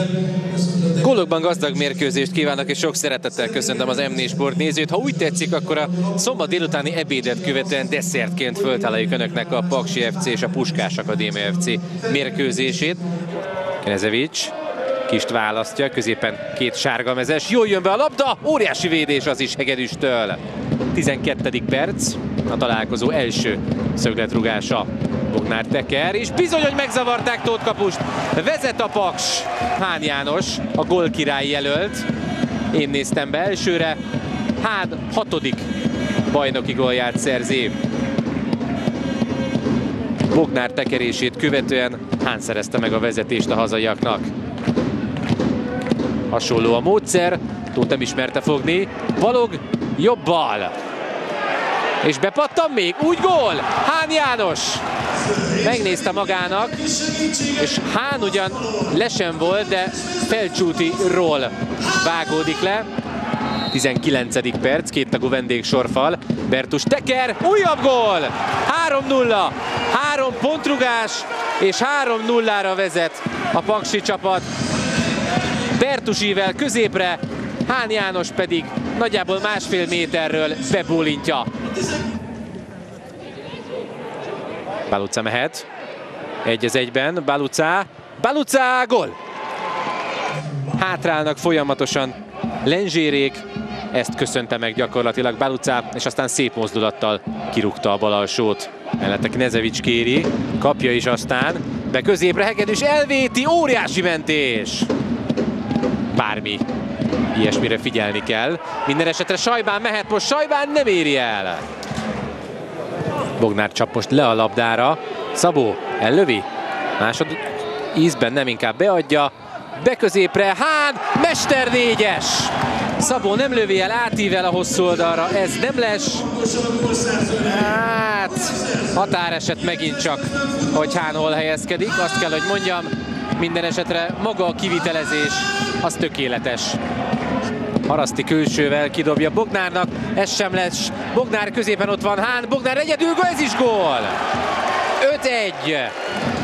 Gólokban gazdag mérkőzést kívánok, és sok szeretettel köszöntöm az M4 Sport nézőt. Ha úgy tetszik, akkor a szombat délutáni ebédet követően desszertként föltaláljuk önöknek a Paksi FC és a Puskás Akadémia FC mérkőzését. Knezevics Kist választja, középen két sárgamezes, jól jön be a labda, óriási védés az is Hegedűstől. 12. perc, a találkozó első szögletrúgása. Bognár teker, és bizony, hogy megzavarták Tóth Kapust. Vezet a Paks. Hán János, a gólkirály jelölt. Én néztem be elsőre. Hán 6. bajnoki gólját szerzi. Bognár tekerését követően Hán szerezte meg a vezetést a hazaiaknak. Hasonló a módszer, Tóth nem ismerte fogni. Balog jobbal. És bepattan még, úgy gól! Hán János megnézte magának, és Hán ugyan lesen volt, de Felcsútiról vágódik le. 19. perc, kéttagú vendégsorfal. Bertus teker, újabb gól! 3-0, 3 pontrugás, és 3-0-ra vezet a paksi csapat. Bertusivel középre, Hán János pedig nagyjából másfél méterről bebólintja. Baluca mehet. 1-1-ben. Baluca, gól! Hátrálnak folyamatosan Lenzsérék. Ezt köszönte meg gyakorlatilag Baluca, és aztán szép mozdulattal kirúgta a bal alsót. Mellette Knezevics kéri, kapja is aztán. Be középre Hegedűs elvéti, óriási mentés! Bármi ilyesmire figyelni kell. Minden esetre Sajbán mehet, most Sajbán nem éri el. Bognár csap most le a labdára. Szabó ellövi. Második ízben nem, inkább beadja. Be középre, Hán, mester 4-es. Szabó nem lövi el, átível a hosszú oldalra, ez nem les. Hát, határeset megint csak, hogy Hán hol helyezkedik. Azt kell, hogy mondjam, minden esetre maga a kivitelezés az tökéletes. Haraszti külsővel kidobja Bognárnak, ez sem lesz. Bognár középen, ott van Hán, Bognár egyedül, ez is gól! 5-1.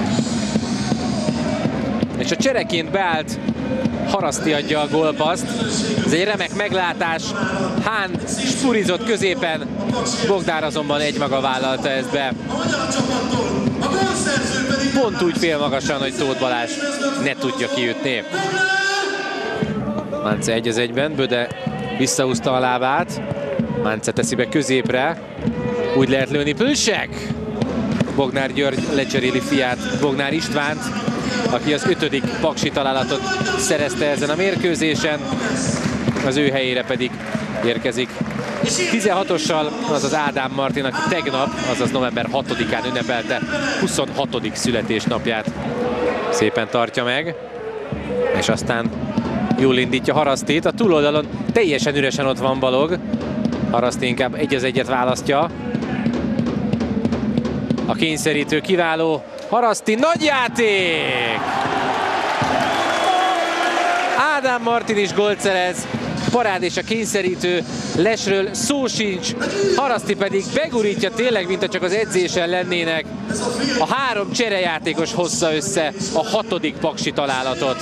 És a csereként beállt Haraszti adja a gólpaszt. Ez egy remek meglátás. Hán spurizott középen, Bognár azonban egymaga vállalta ezt be. Pont úgy félmagasan, hogy Tóth Balázs ne tudja kiütni. Mánce 1-1-ben, Böde visszahúzta a lábát. Mánce teszi be középre. Úgy lehet lőni, Pülsek! Bognár György lecseréli fiát, Bognár Istvánt, aki az 5. paksi találatot szerezte ezen a mérkőzésen. Az ő helyére pedig érkezik 16-ossal, azaz Ádám Martin, aki tegnap, azaz november 6-án ünnepelte 26. születésnapját. Szépen tartja meg, és aztán jól indítja Harasztit. A túloldalon teljesen üresen ott van Balog. Haraszti inkább 1-1-et választja. A kényszerítő kiváló. Haraszti, nagy játék! Ádám Martin is gólt szerez. Parád és a kényszerítő lesről szó sincs. Haraszti pedig begurítja tényleg, mint csak az edzésen lennének. A 3 cserejátékos hozza össze a 6. paksi találatot.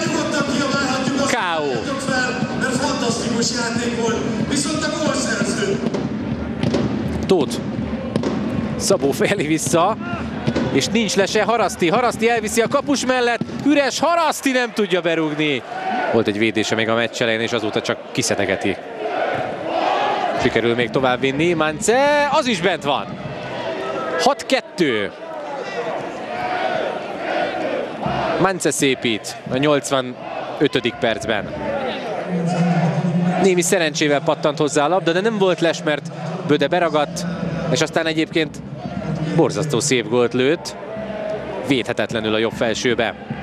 K.O. Tóth. Szabó fejeli vissza, és nincs lese Haraszti. Haraszti elviszi a kapus mellett, üres, Haraszti nem tudja berúgni. Volt egy védése még a meccs elején, és azóta csak kiszedegeti. Sikerül még tovább vinni, Mánce, az is bent van. 6-2. Mánce szépít a 85. percben. Némi szerencsével pattant hozzá a labda, de nem volt les, mert Böde beragadt, és aztán egyébként borzasztó szép gólt lőtt. Védhetetlenül a jobb felsőbe.